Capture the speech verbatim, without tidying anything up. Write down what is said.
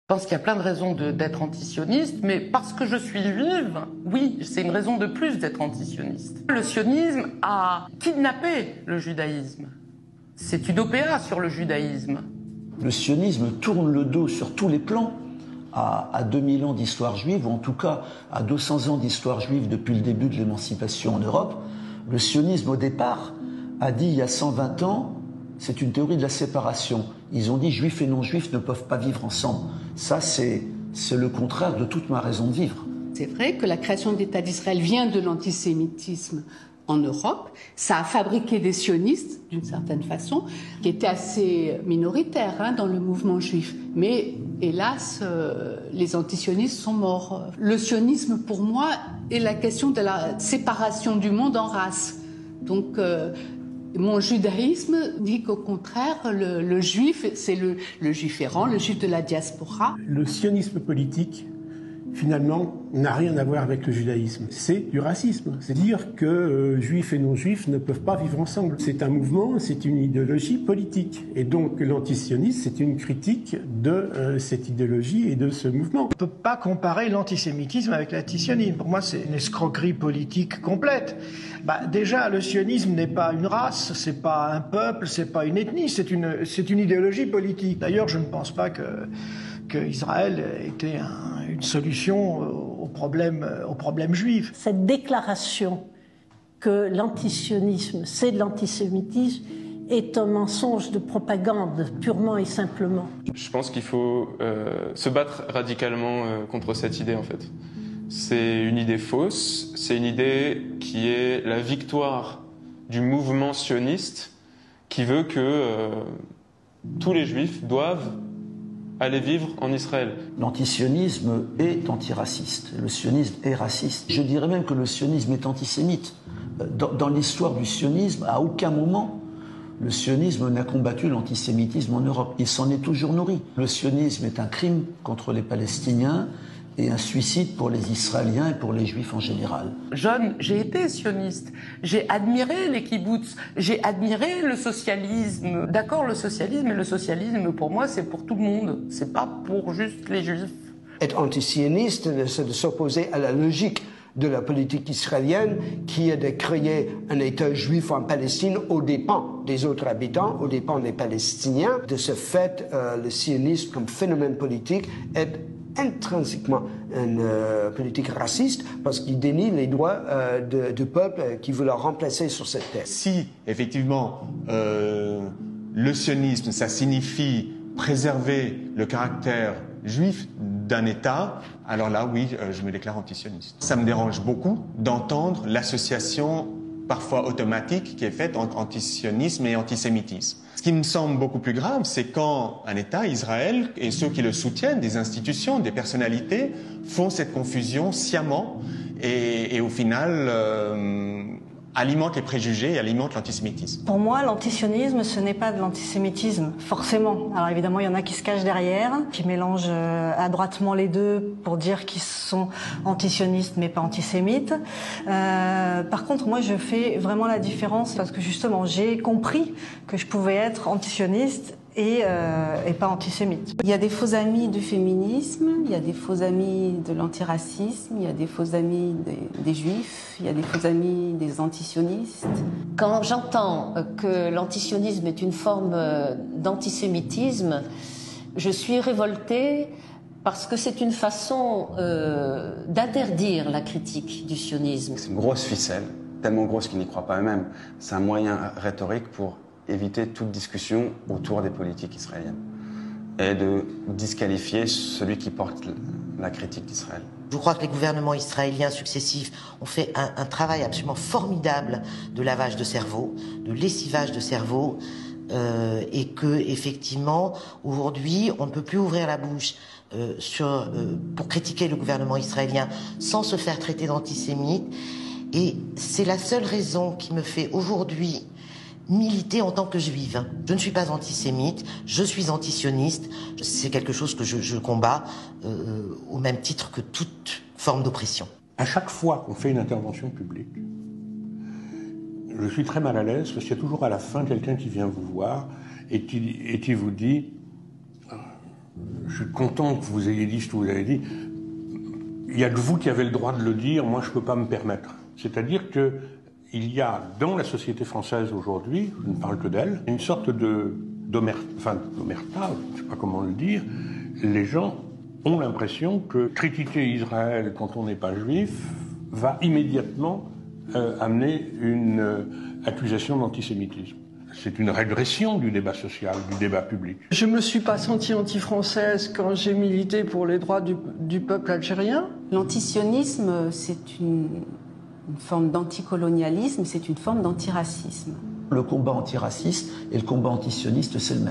Je pense qu'il y a plein de raisons d'être antisioniste, mais parce que je suis juive, oui, c'est une raison de plus d'être antisioniste. Le sionisme a kidnappé le judaïsme. C'est une O P A sur le judaïsme. Le sionisme tourne le dos sur tous les plans à, à deux mille ans d'histoire juive, ou en tout cas à deux cents ans d'histoire juive depuis le début de l'émancipation en Europe. Le sionisme, au départ, a dit il y a cent vingt ans, c'est une théorie de la séparation. Ils ont dit juifs et non-juifs ne peuvent pas vivre ensemble. Ça, c'est le contraire de toute ma raison de vivre. C'est vrai que la création de l'État d'Israël vient de l'antisémitisme en Europe. Ça a fabriqué des sionistes, d'une certaine façon, qui étaient assez minoritaires hein, dans le mouvement juif. Mais hélas, euh, les antisionistes sont morts. Le sionisme, pour moi, est la question de la séparation du monde en races. Donc, euh, mon judaïsme dit qu'au contraire, le, le juif, c'est le, le juif errant, le juif de la diaspora. Le sionisme politique, finalement, n'a rien à voir avec le judaïsme. C'est du racisme. C'est dire que euh, juifs et non-juifs ne peuvent pas vivre ensemble. C'est un mouvement, c'est une idéologie politique. Et donc l'antisionisme, c'est une critique de euh, cette idéologie et de ce mouvement. On ne peut pas comparer l'antisémitisme avec l'antisionisme. Pour moi, c'est une escroquerie politique complète. Bah, déjà, le sionisme n'est pas une race, c'est pas un peuple, c'est pas une ethnie, c'est une, c'est une idéologie politique. D'ailleurs, je ne pense pas que qu'Israël était un, une solution au problème, au problème juif. Cette déclaration que l'antisionisme, c'est de l'antisémitisme, est un mensonge de propagande, purement et simplement. Je pense qu'il faut euh, se battre radicalement euh, contre cette idée, en fait. C'est une idée fausse, c'est une idée qui est la victoire du mouvement sioniste qui veut que euh, tous les juifs doivent aller vivre en Israël. L'antisionisme est antiraciste, le sionisme est raciste. Je dirais même que le sionisme est antisémite. Dans, dans l'histoire du sionisme, à aucun moment, le sionisme n'a combattu l'antisémitisme en Europe. Il s'en est toujours nourri. Le sionisme est un crime contre les Palestiniens et un suicide pour les Israéliens et pour les Juifs en général. Jeune, j'ai été sioniste, j'ai admiré les kibboutz, j'ai admiré le socialisme. D'accord, le socialisme, et le socialisme, pour moi, c'est pour tout le monde, c'est pas pour juste les Juifs. Être antisioniste, c'est de s'opposer à la logique de la politique israélienne qui est de créer un État juif en Palestine aux dépens des autres habitants, aux dépens des Palestiniens. De ce fait, euh, le sionisme comme phénomène politique est intrinsèquement une euh, politique raciste parce qu'il dénie les droits euh, de, du peuple qui veut le remplacer sur cette terre. Si, effectivement, euh, le sionisme, ça signifie préserver le caractère juif d'un État, alors là, oui, euh, je me déclare antisioniste. Ça me dérange beaucoup d'entendre l'association parfois automatique qui est faite entre antisionisme et antisémitisme. Ce qui me semble beaucoup plus grave, c'est quand un État, Israël, et ceux qui le soutiennent, des institutions, des personnalités, font cette confusion sciemment et, et au final euh, alimentent les préjugés et alimentent l'antisémitisme. Pour moi, l'antisionisme, ce n'est pas de l'antisémitisme, forcément. Alors évidemment, il y en a qui se cachent derrière, qui mélangent euh, adroitement les deux pour dire qu'ils sont antisionistes mais pas antisémites. Euh, par contre, moi, je fais vraiment la différence parce que justement, j'ai compris que je pouvais être antisioniste et, euh, et pas antisémite. Il y a des faux amis du féminisme, il y a des faux amis de l'antiracisme, il y a des faux amis des, des juifs, il y a des faux amis des antisionistes. Quand j'entends que l'antisionisme est une forme d'antisémitisme, je suis révoltée parce que c'est une façon euh, d'interdire la critique du sionisme. C'est une grosse ficelle, tellement grosse qu'ils n'y croient pas eux-mêmes. C'est un moyen rhétorique pour éviter toute discussion autour des politiques israéliennes et de disqualifier celui qui porte la critique d'Israël. Je crois que les gouvernements israéliens successifs ont fait un, un travail absolument formidable de lavage de cerveau, de lessivage de cerveau, euh, et que effectivement aujourd'hui on ne peut plus ouvrir la bouche euh, sur, euh, pour critiquer le gouvernement israélien sans se faire traiter d'antisémite. Et c'est la seule raison qui me fait aujourd'hui militer en tant que juive. Je ne suis pas antisémite, je suis antisioniste. C'est quelque chose que je, je combats euh, au même titre que toute forme d'oppression. À chaque fois qu'on fait une intervention publique, je suis très mal à l'aise parce qu'il y a toujours à la fin quelqu'un qui vient vous voir et qui, et qui vous dit Je suis content que vous ayez dit ce que vous avez dit. Il y a que vous qui avez le droit de le dire, moi je ne peux pas me permettre. C'est-à-dire qu'il y a dans la société française aujourd'hui, je ne parle que d'elle, une sorte de d'omerta, enfin d'omerta, je ne sais pas comment le dire. Les gens ont l'impression que critiquer Israël quand on n'est pas juif va immédiatement euh, amener une euh, accusation d'antisémitisme. C'est une régression du débat social, du débat public. Je ne me suis pas sentie anti-française quand j'ai milité pour les droits du, du peuple algérien. L'antisionisme, c'est une, une forme d'anticolonialisme, c'est une forme d'antiracisme. Le combat antiraciste et le combat antisioniste, c'est le même.